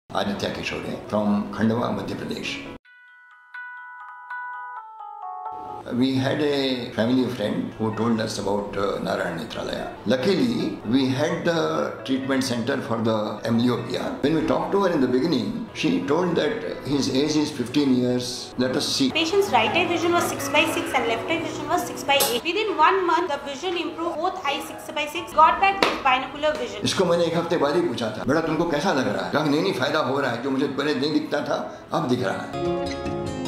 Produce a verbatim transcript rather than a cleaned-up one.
Aditya Kishore from Khandwa, Madhya Pradesh. We had a family friend who told us about uh, Narayana Nethralaya. Luckily, we had the treatment center for the amblyopia. When we talked to her in the beginning, she told that his age is fifteen years. Let us see. Patient's right eye vision was six by six and left eye vision was six by eight. Within one month, the vision improved. Both eyes six by six. Got back with binocular vision. इसको मैंने एक हफ्ते बाद ही पूछा था, बेटा तुमको कैसा लग रहा है? कहा नहीं नहीं फायदा हो रहा है, जो मुझे पहले नहीं दिखता था अब दिख रहा है.